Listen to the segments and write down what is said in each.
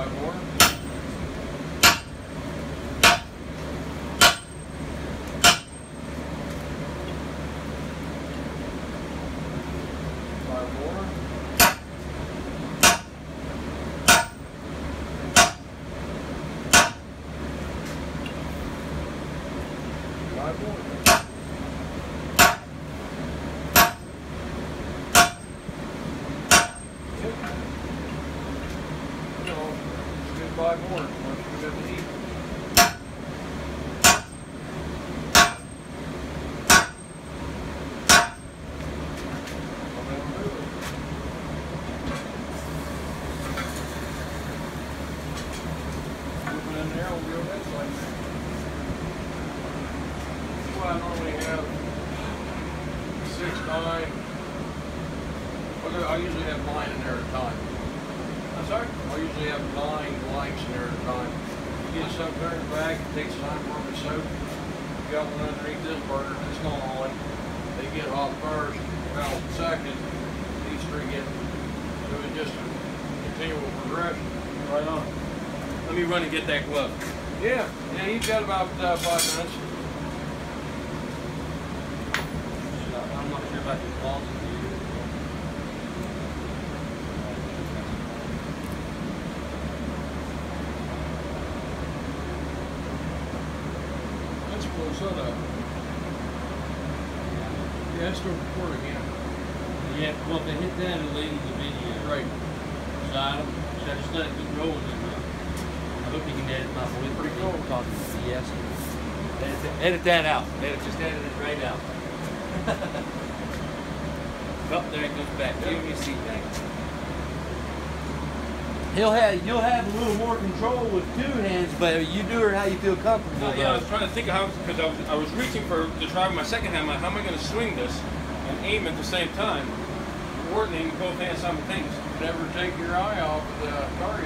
5 more. 5 more. 5 more. Five more. Once you get to eat. Moving in there, we'll go that side. Well, I normally have 6, 9. Well, I usually have 9 in there at a time. I'm sorry? I usually have 9 blanks in there at a time. You get some turned back, it takes time for them to soak. You got one underneath this burner that's going on. They get hot first, well, second, these 3 get, so it's just a continual progression. Right on. Let me run and get that glove. Yeah, you've got about 5 minutes. I'm not sure about the balls. Close that up. Yeah, it's still recording, yeah. Yeah, well, if they hit that, it'll end the video. Right. So I just let it keep rolling. I hope you can edit my voice. Pretty cool. Talking to BS. Edit that out. Just edit it right out. Oh, there it goes back. Give me a seat back. You'll have a little more control with 2 hands, but you do it how you feel comfortable. Yeah, I was trying to think of how, because I was reaching to try with my second hand. Like, how am I going to swing this and aim at the same time, coordinating both hands simultaneously? Never take your eye off of the target.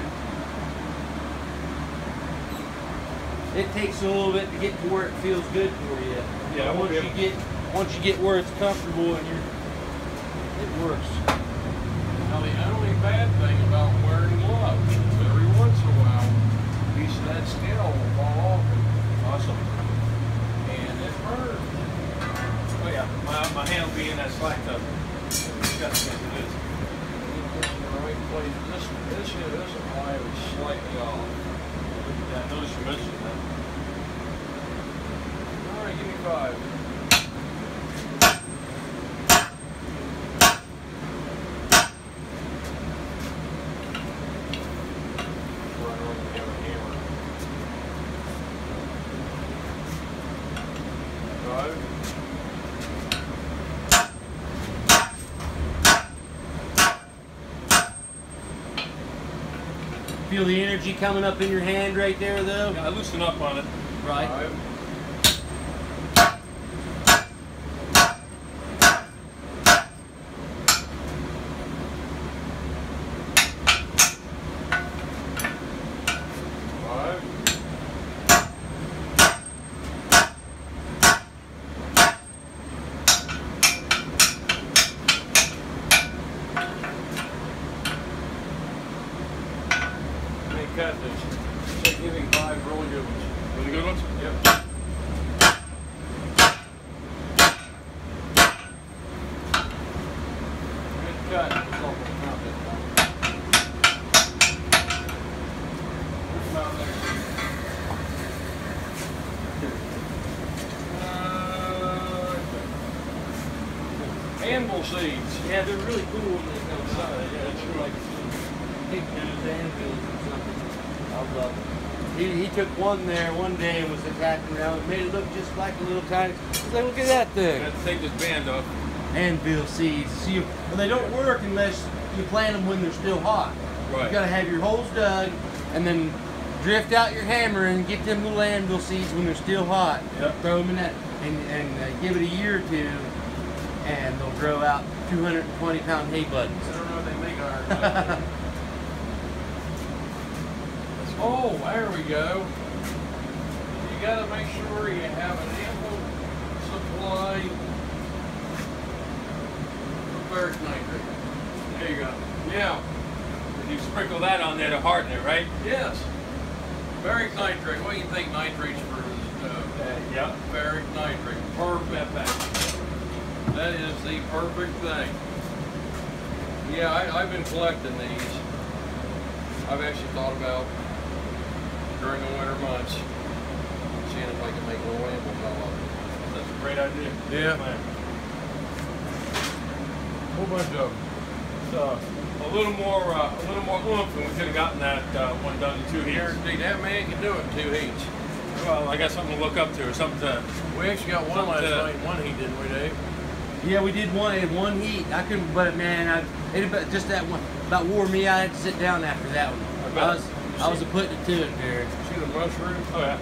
It takes a little bit to get to where it feels good for you. Yeah, once you get where it's comfortable and it works. Now the only bad thing about wearing gloves is every once in a while, a piece of that scale will fall off. Awesome. And it burns. Oh yeah, my hand will be in that slack tub. Disgusting as it is. This in the right place. This eye is slightly off. Yeah, I noticed you mentioned that. All right, give me 5. Feel the energy coming up in your hand right there, though? Yeah, I loosen up on it. Right. 5. Cut this. They're giving 5 really good ones. Really good ones? Yep. Good cut. That's all we'll count that one. About there. Anvil seeds. Yeah, they're really cool when they come outside. Yeah, it's like pictures, anvils or something. I love it. He took one there one day and was attacking around. It made it look just like a little tiny. He's like, look at that thing. I have to take this band off. Anvil seeds. See, well, they don't work unless you plant them when they're still hot. Right. You gotta have your holes dug and then drift out your hammer and get them little anvil seeds when they're still hot. Yep. Throw them in that and give it a year or 2, and they'll grow out 220-pound hay buttons. I don't know if they make iron. Oh, there we go. You got to make sure you have an ample supply of ferric nitrate. There you go. Now, if you sprinkle that on there to harden it, right? Yes. Ferric nitrate. What do you think nitrate's for? Yeah. Ferric nitrate. Perfect. That is the perfect thing. Yeah, I've been collecting these. I've actually thought about during the winter months seeing if I can make little animals out of it. That's a great idea. Yeah. Man. Whole bunch of them. So a little more oomph, and we could have gotten that one done in 2 heats. Guaranteed that man can do it in 2 heats. Well, I got something to look up to, or something to. We actually got one last night, one heat, didn't we, Dave? Yeah, we did one heat. I couldn't, but man, just that one about wore me out. I had to sit down after that one. I was putting it to it, Derek. See the mushroom? Oh yeah.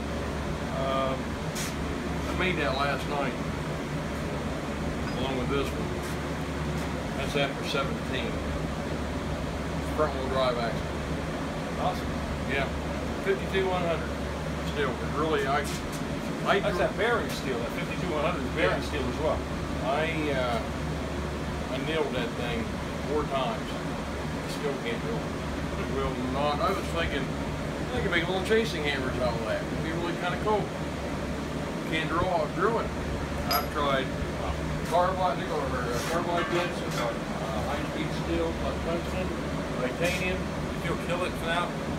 I made that last night, along with this one. That's after 17. Front wheel drive axle. Awesome. Yeah, 52-100. Still, but really, That's that bearing steel. That 52-100 is bearing steel as well. I nailed that thing 4 times. Still can't do it. Will not. I was thinking I could make little chasing hammers out of that. It'd be really kind of cool. Can't drill it. I've tried carbide bits, high-speed steel, like tungsten, titanium. If you'll kill it for now,